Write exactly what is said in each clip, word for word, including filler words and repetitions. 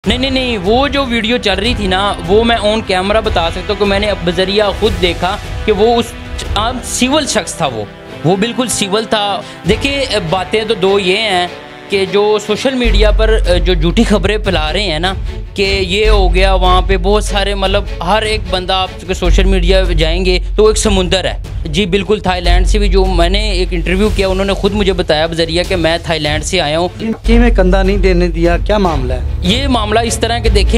नहीं नहीं नहीं वो जो वीडियो चल रही थी ना, वो मैं ऑन कैमरा बता सकता हूँ कि मैंने बजरिया खुद देखा कि वो उस आम सिविल शख्स था। वो वो बिल्कुल सिविल था। देखिए, बातें तो दो ये हैं कि जो सोशल मीडिया पर जो झूठी खबरें फैला रहे हैं ना कि ये हो गया वहाँ पे, बहुत सारे मतलब हर एक बंदा आप सोशल मीडिया जाएंगे तो एक समुंदर है। जी बिल्कुल, थाईलैंड से भी जो मैंने एक इंटरव्यू किया, उन्होंने खुद मुझे बताया बजरिया कि मैं थाईलैंड से आया हूँ। कि मैं कंधा नहीं देने दिया, क्या मामला है? ये मामला इस तरह के देखे,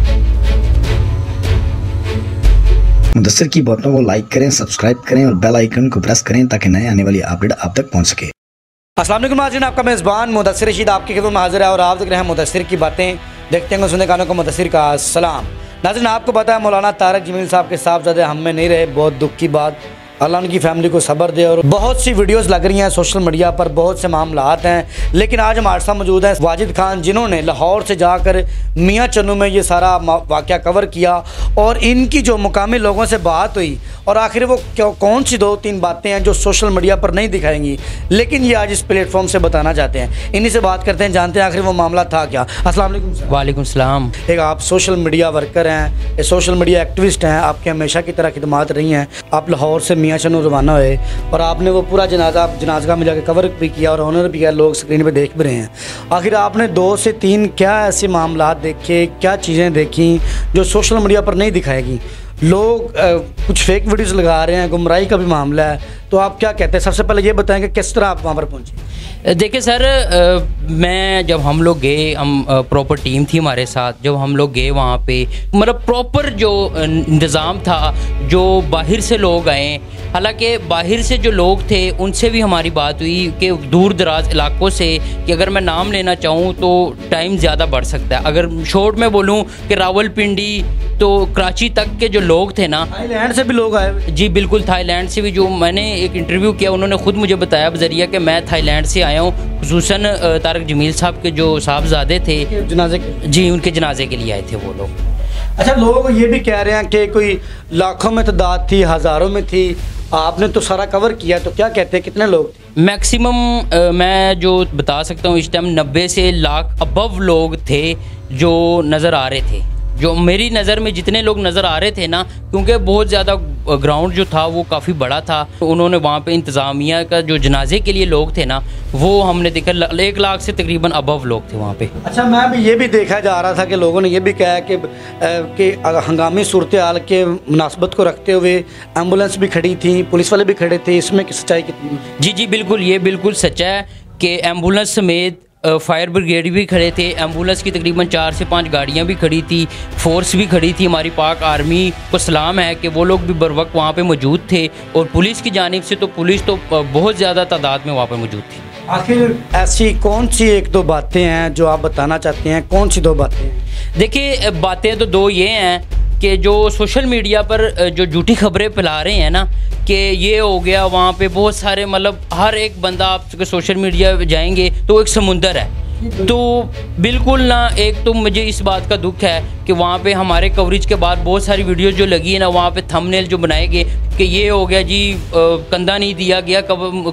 मुदस्सिर की बातों को लाइक करें, सब्सक्राइब करें और बेल आइकन को प्रेस करें ताकि नए आने वाली अपडेट आप तक पहुँच सके। अस्सलाम वालेकुम नाज़रीन, आपका मेज़बान मुदस्सिर रशीद आपकी खिदमत में हाजिर है और आप देख रहे हैं मुदस्सिर की बातें। देखते हैं सुनने कानों को मुदस्सिर का सलाम। नाज़रीन, आपको पता है मौलाना तारक जमील साहब के साहबजादे हम में नहीं रहे, बहुत दुख की बात। अल्लाह उनकी फैमिली को सब्र दे। और बहुत सी वीडियोस लग रही हैं सोशल मीडिया पर, बहुत से मामलात हैं, लेकिन आज हमारे साथ मौजूद हैं वाजिद खान, जिन्होंने लाहौर से जाकर मियाँ चन्नू में ये सारा वाक़या कवर किया और इनकी जो मुकामी लोगों से बात हुई और आखिर वो कौन सी दो तीन बातें हैं जो सोशल मीडिया पर नहीं दिखाएंगी, लेकिन ये आज इस प्लेटफॉर्म से बताना चाहते हैं। इन्हीं से बात करते हैं, जानते हैं आखिर वो मामला था क्या। अस्सलाम वालेकुम सर। वालेकुम सलाम। एक आप सोशल मीडिया वर्कर हैं, सोशल मीडिया एक्टिविस्ट हैं, आपकी हमेशा की तरह खिदमात रही हैं। आप लाहौर से मियाँ चन्नू रवाना हुए और आपने वो पूरा जनाजा जनाजा में जाकर कवर भी किया और ऑनर भी किया, लोग स्क्रीन पे देख भी रहे हैं। आखिर आपने दो से तीन क्या ऐसे मामला देखे, क्या चीज़ें देखी जो सोशल मीडिया पर नहीं दिखाएगी? लोग आ, कुछ फेक वीडियोस लगा रहे हैं, गुमराही का भी मामला है, तो आप क्या कहते हैं? सबसे पहले ये बताएं कि किस तरह आप वहाँ पर पहुँचे। देखिए सर, आ, मैं जब हम लोग गए, हम प्रॉपर टीम थी हमारे साथ, जब हम लोग गए वहाँ पे मतलब प्रॉपर जो इंतज़ाम था, जो बाहर से लोग आए, हालांकि बाहर से जो लोग थे उनसे भी हमारी बात हुई कि दूर दराज इलाकों से, कि अगर मैं नाम लेना चाहूँ तो टाइम ज़्यादा बढ़ सकता है। अगर शॉर्ट में बोलूँ कि रावलपिंडी तो कराची तक के जो लोग थे ना, थाईलैंड से भी लोग आए। जी बिल्कुल, थाईलैंड से भी, जो मैंने एक इंटरव्यू किया, उन्होंने खुद मुझे बताया बजरिया कि मैं थाईलैंड से आया हूँ, खुसूसन तारक जमील साहब के जो साहबजादे थे, जनाजे के, जी उनके जनाजे के लिए आए थे वो लोग। अच्छा, लोग ये भी कह रहे हैं कि कोई लाखों में तादाद थी, हज़ारों में थी, आपने तो सारा कवर किया, तो क्या कहते हैं कितने लोग थे? मैक्सिमम मैं जो बता सकता हूँ इस टाइम नब्बे से लाख अबव लोग थे जो नज़र आ रहे थे, जो मेरी नज़र में जितने लोग नज़र आ रहे थे ना, क्योंकि बहुत ज़्यादा ग्राउंड जो था वो काफ़ी बड़ा था। उन्होंने वहाँ पे इंतज़ामिया का जो जनाजे के लिए लोग थे ना, वो हमने देखा एक लाख से तकरीबन अबव लोग थे वहाँ पे। अच्छा, मैं भी ये भी देखा जा रहा था कि लोगों ने ये भी कहा कि कि हंगामी सूरत हाल के मुनासबत को रखते हुए एम्बुलेंस भी खड़ी थी, पुलिस वाले भी खड़े थे, इसमें सच्चाई कितनी? जी जी बिल्कुल, ये बिल्कुल सच्चा है कि एम्बुलेंस समेत फायर ब्रिगेड भी खड़े थे, एम्बुलेंस की तकरीबन चार से पाँच गाड़ियां भी खड़ी थी, फोर्स भी खड़ी थी। हमारी पाक आर्मी को सलाम है कि वो लोग भी बर वक्त वहाँ पर मौजूद थे, और पुलिस की जानिब से तो पुलिस तो बहुत ज़्यादा तादाद में वहाँ पर मौजूद थी। आखिर ऐसी कौन सी एक दो बातें हैं जो आप बताना चाहते हैं? कौन सी दो बातें? देखिए, बातें तो दो ये हैं कि जो सोशल मीडिया पर जो झूठी खबरें फैला रहे हैं ना कि ये हो गया वहाँ पे, बहुत सारे मतलब हर एक बंदा आप सोशल मीडिया जाएंगे तो एक समुंदर है। तो बिल्कुल ना, एक तो मुझे इस बात का दुख है कि वहाँ पे हमारे कवरेज के बाद बहुत सारी वीडियोस जो लगी है ना, वहाँ पे थंबनेल जो बनाए गए कि ये हो गया जी, कंधा नहीं दिया गया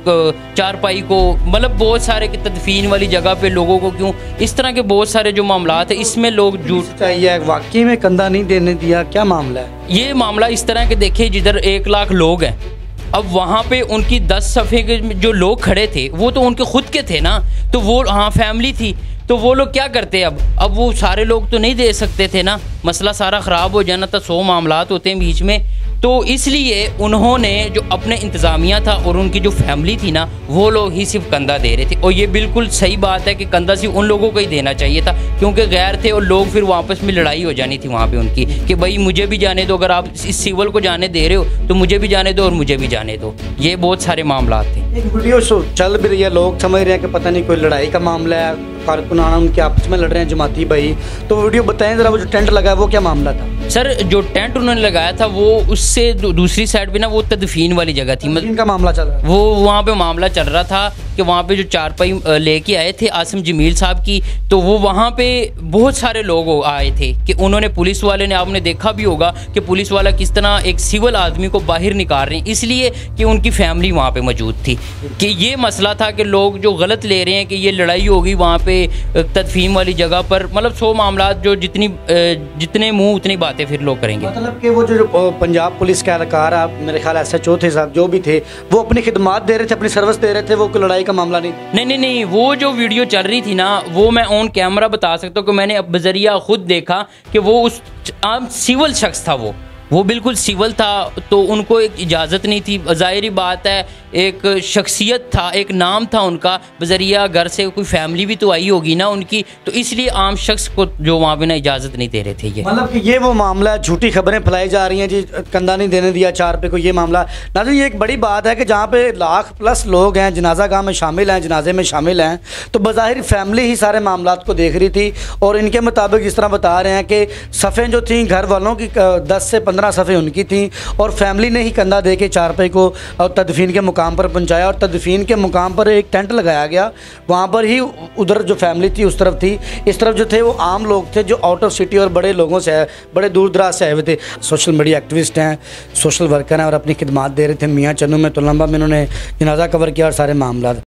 चारपाई को, मतलब बहुत सारे कि तदफीन वाली जगह पे लोगों को क्यों, इस तरह के बहुत सारे जो मामला है इसमें लोग झूठ चाहिए। वाकई में कंधा नहीं देने दिया, क्या मामला है? ये मामला इस तरह के देखिए, जिधर एक लाख लोग हैं, अब वहाँ पे उनकी दस सफ़े के जो लोग खड़े थे वो तो उनके खुद के थे ना, तो वो हाँ फैमिली थी, तो वो लोग क्या करते अब अब वो सारे लोग तो नहीं दे सकते थे ना, मसला सारा ख़राब हो जाना था, सौ मामलात होते हैं बीच में। तो इसलिए उन्होंने जो अपने इंतज़ामिया था और उनकी जो फैमिली थी ना, वो लोग ही सिर्फ कंधा दे रहे थे। और ये बिल्कुल सही बात है कि कंधा सिर्फ उन लोगों को ही देना चाहिए था, क्योंकि गैर थे और लोग फिर वापस में लड़ाई हो जानी थी वहाँ पे उनकी कि भाई मुझे भी जाने दो, अगर आप इस सिविल को जाने दे रहे हो तो मुझे भी जाने दो और मुझे भी जाने दो। ये बहुत सारे मामला थे। एक वीडियो चल भी रही है, लोग समझ रहे हैं कि पता नहीं कोई लड़ाई का मामला है, कारकुनाना उनके आपस में लड़ रहे हैं, जमाती भाई। तो वीडियो बताएं ज़रा, वो जो टेंट लगा है वो क्या मामला था? सर, जो टेंट उन्होंने लगाया था वो उससे दूसरी साइड पे ना वो तदफीन वाली जगह थी, मतलब इनका मामला चल रहा है, वो वहाँ पे मामला चल रहा था कि वहाँ पे जो चारपाई लेके आए थे आसिम जमील साहब की, तो वो वहाँ पे बहुत सारे लोग आए थे कि उन्होंने, पुलिस वाले ने, आपने देखा भी होगा कि पुलिस वाला किस तरह एक सिविल आदमी को बाहर निकाल रहे हैं, इसलिए कि उनकी फैमिली वहाँ पे मौजूद थी। कि ये मसला था कि लोग जो गलत ले रहे हैं कि ये लड़ाई होगी वहाँ पे तदफीन वाली जगह पर, मतलब सौ मामला जो जितनी जितने मुँह उतनी बातें फिर लोग करेंगे। मतलब कि वो जो पंजाब पुलिस के एहलकार, आप मेरे ख्याल एस एच ओ थे साहब, जो भी थे, वो अपनी खिदमात दे रहे थे, अपनी सर्विस दे रहे थे, वो कोई लड़ाई का मामला नहीं। नहीं नहीं नहीं वो जो वीडियो चल रही थी ना, वो मैं ऑन कैमरा बता सकता हूँ कि मैंने अब बजरिया खुद देखा कि वो उस आम सिविल शख्स था, वो वो बिल्कुल सिविल था, तो उनको एक इजाज़त नहीं थी। ज़ाहिरी बात है, एक शख्सियत था, एक नाम था उनका, बजरिया घर से कोई फैमिली भी तो आई होगी ना उनकी, तो इसलिए आम शख्स को जो वहाँ पे ना इजाज़त नहीं दे रहे थे। ये मतलब कि ये वो मामला है, झूठी खबरें फैलाई जा रही हैं जी, कंधा नहीं देने दिया चार पे को, ये मामला। नाज़रीन, ये एक बड़ी बात है कि जहाँ पे लाख प्लस लोग हैं, जनाजा गाह में शामिल हैं, जनाजे में शामिल हैं, तो बज़ाहिर फैमिली ही सारे मामला को देख रही थी। और इनके मुताबिक जिस तरह बता रहे हैं कि सफ़ें जो थी घर वालों की दस से पंद्रह सफ़े उनकी थी, और फैमिली ने ही कंधा दे के चारपाई को और तदफीन के मुकाम पर पहुंचाया, और तदफीन के मुकाम पर एक टेंट लगाया गया, वहाँ पर ही उधर जो फैमिली थी उस तरफ थी, इस तरफ जो थे वो आम लोग थे जो आउट ऑफ सिटी और बड़े लोगों से, बड़े दूर दराज से आए हुए थे। सोशल मीडिया एक्टिविस्ट हैं, सोशल वर्कर हैं और अपनी खिदमात दे रहे थे। मियाँ चन्नू में तो लंबा में इन्होंने जनाजा कवर किया और सारे मामला